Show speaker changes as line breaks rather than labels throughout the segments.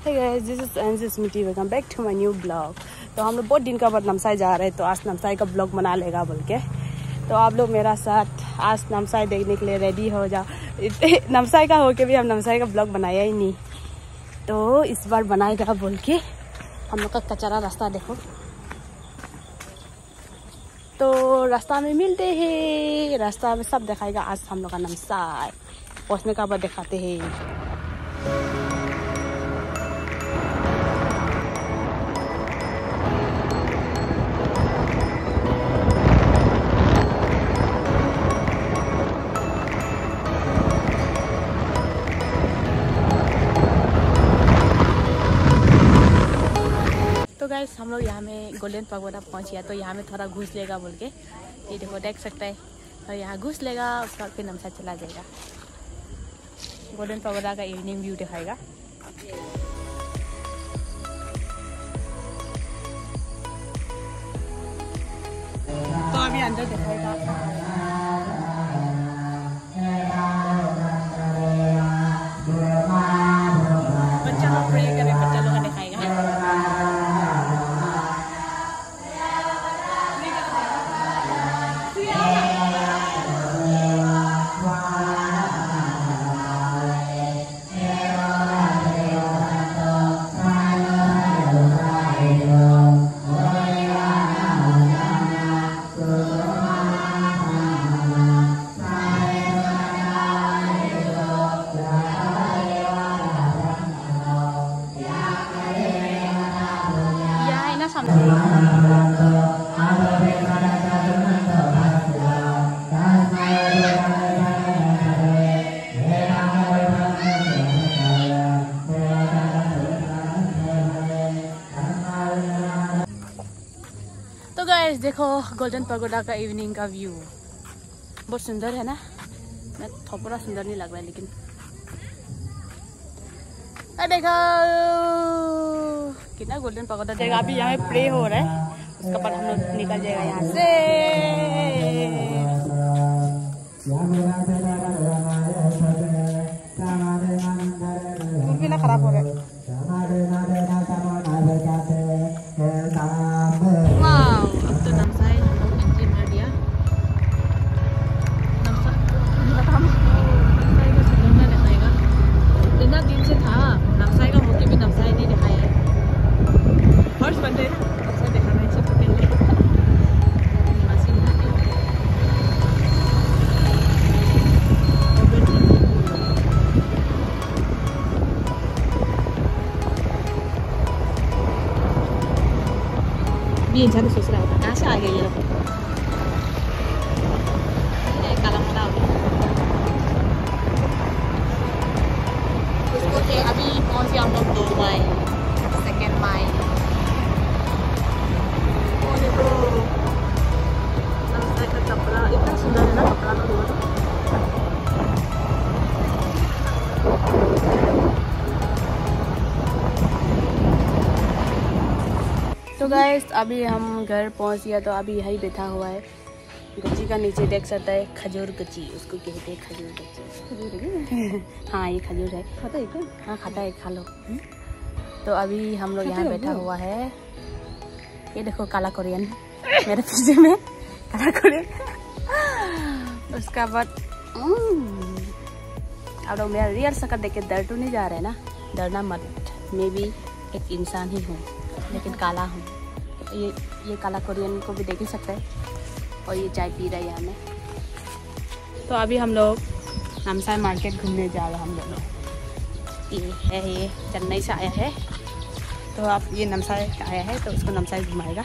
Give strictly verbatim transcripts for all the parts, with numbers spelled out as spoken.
Hey guys, this is Angie Smiti. Welcome back to my new vlog. तो हम लोग बहुत दिन का बाद नमसाई जा रहे हैं, तो आज नमसाई का ब्लॉग बना लेगा बोल के। तो आप लोग मेरा साथ आज नमसाई देखने के लिए रेडी हो जाओ। नमसाई का हो के भी हम नमसाई का ब्लॉग बनाया ही नहीं, तो इस बार बनाएगा बोल के। हम लोग का कचरा रास्ता देखो, तो रास्ता में मिलते हैं, रास्ता में सब दिखाएगा। आज हम लोग का नमसाई पहुँचने का बाद दिखाते हैं। तो गाइस हम लोग यहाँ में गोल्डन पगोड़ा पहुँच गया, तो यहाँ में थोड़ा घूस लेगा बोल के, ये देखो देख सकते हैं। और यहाँ घूस लेगा, उसके बाद फिर नमसाई चला जाएगा। गोल्डन पगोड़ा का इवनिंग व्यू दिखाएगा। तो अभी अंदर दिखाएगा। बच्चा लोग प्रे करे, बच्चा लोग का दिखाएगा। तो गाइस देखो गोल्डन पगोड़ा का इवनिंग का व्यू बहुत सुंदर है ना। मैं थोड़ा सुंदर नहीं लग रहा है, लेकिन देखो कितना गोल्डन पगोड़ा जाएगा। अभी यहाँ पे प्रे हो रहा है, उसके बाद हम लोग निकल जाएगा यहाँ से। ना खराब हो रहा है। ये इंसान सोच रहा होता कहाँ से आ गए ये लोग। काला मोड़ा अभी पहुँच गया हम लोग दो माइल सेकेंड माइल। कपड़ा इतना सुंदर है ना, कपड़ा तो गाइस अभी हम घर पहुंच गया, तो अभी यही बैठा हुआ है। गच्ची का नीचे देख सकता है, खजूर गच्ची उसको कहते हैं, खजूर गच्ची। हाँ ये खजूर है। खाता है क्या? हाँ खाता है, खा लो। तो अभी हम लोग यहाँ बैठा हुआ है। ये देखो काला कोरियन मेरे पीछे में, काला कोरियन। उसका बाद अब लोग मेरा रियल शक्ल देख के डर तो नहीं जा रहा है ना। डरना मत, मैं भी एक इंसान ही हूँ, लेकिन काला हूँ। ये ये काला कोरियन को भी देख ही सकते हैं। और ये चाय पी रहा है यहाँ में। तो अभी हम लोग नमसाई मार्केट घूमने जा रहे हैं। हम लोग ये है, ये चेन्नई से आया है, तो आप ये नमसाई आया है, तो उसको नमसाई घुमाएगा।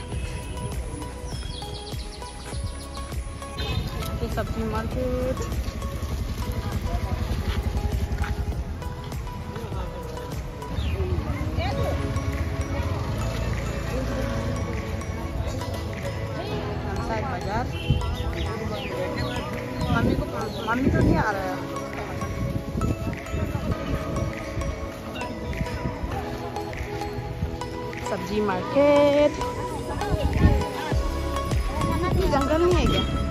ये सब्जी मार्केट। मम्मी को मम्मी तो नहीं आ रहा है। सब्जी मार्केट। जंगल नहीं है क्या?